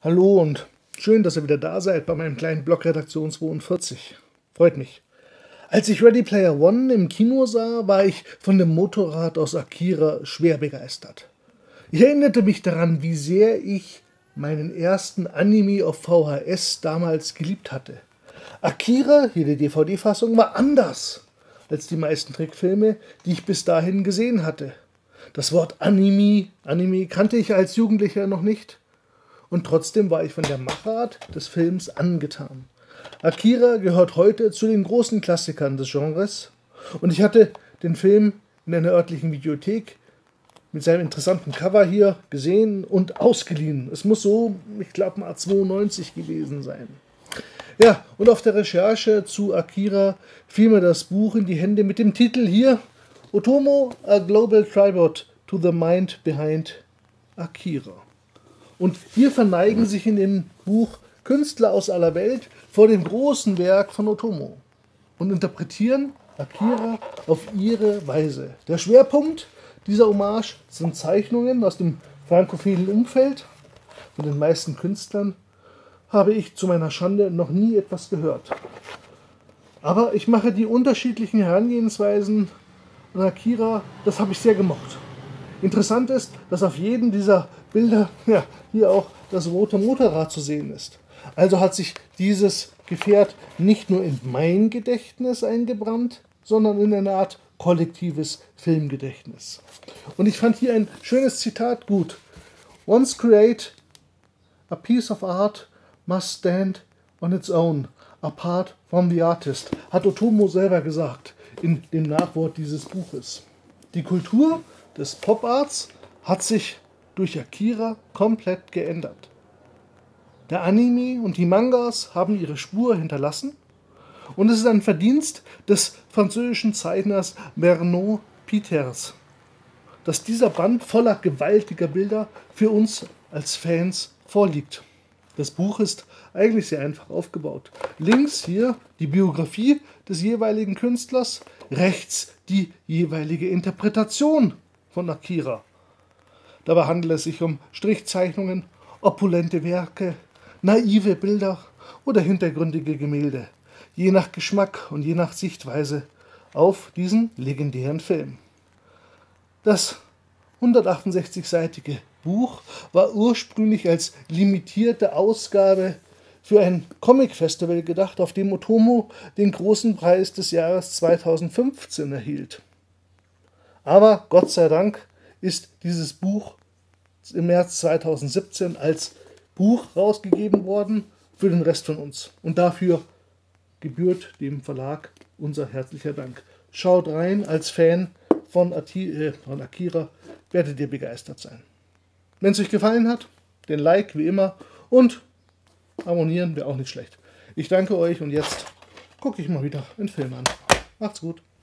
Hallo und schön, dass ihr wieder da seid bei meinem kleinen Blog Redaktion 42. Freut mich. Als ich Ready Player One im Kino sah, war ich von dem Motorrad aus Akira schwer begeistert. Ich erinnerte mich daran, wie sehr ich meinen ersten Anime auf VHS damals geliebt hatte. Akira, hier die DVD-Fassung, war anders als die meisten Trickfilme, die ich bis dahin gesehen hatte. Das Wort Anime kannte ich als Jugendlicher noch nicht. Und trotzdem war ich von der Machart des Films angetan. Akira gehört heute zu den großen Klassikern des Genres. Und ich hatte den Film in einer örtlichen Videothek mit seinem interessanten Cover hier gesehen und ausgeliehen. Es muss so, ich glaube mal 92 gewesen sein. Ja, und auf der Recherche zu Akira fiel mir das Buch in die Hände mit dem Titel hier: Otomo, a Global Tribute to the Mind Behind Akira. Und hier verneigen sich in dem Buch Künstler aus aller Welt vor dem großen Werk von Otomo und interpretieren Akira auf ihre Weise. Der Schwerpunkt dieser Hommage sind Zeichnungen aus dem frankophilen Umfeld. Von den meisten Künstlern habe ich zu meiner Schande noch nie etwas gehört. Aber ich mache die unterschiedlichen Herangehensweisen an Akira, das habe ich sehr gemocht. Interessant ist, dass auf jedem dieser Bilder hier auch das rote Motorrad zu sehen ist. Also hat sich dieses Gefährt nicht nur in mein Gedächtnis eingebrannt, sondern in eine Art kollektives Filmgedächtnis. Und ich fand hier ein schönes Zitat gut. Once create, a piece of art must stand on its own, apart from the artist, hat Otomo selber gesagt in dem Nachwort dieses Buches. Die Kultur des Pop-Arts hat sich durch Akira komplett geändert. Der Anime und die Mangas haben ihre Spur hinterlassen und es ist ein Verdienst des französischen Zeichners Bernard Peters, dass dieser Band voller gewaltiger Bilder für uns als Fans vorliegt. Das Buch ist eigentlich sehr einfach aufgebaut. Links hier die Biografie des jeweiligen Künstlers, rechts die jeweilige Interpretation von Akira. Dabei handelt es sich um Strichzeichnungen, opulente Werke, naive Bilder oder hintergründige Gemälde, je nach Geschmack und je nach Sichtweise auf diesen legendären Film. Das 168-seitige Buch war ursprünglich als limitierte Ausgabe für ein Comic-Festival gedacht, auf dem Otomo den großen Preis des Jahres 2015 erhielt. Aber Gott sei Dank ist dieses Buch im März 2017 als Buch rausgegeben worden für den Rest von uns. Und dafür gebührt dem Verlag unser herzlicher Dank. Schaut rein, als Fan von Akira werdet ihr begeistert sein. Wenn es euch gefallen hat, den Like wie immer und abonnieren wäre auch nicht schlecht. Ich danke euch und jetzt gucke ich mal wieder einen Film an. Macht's gut.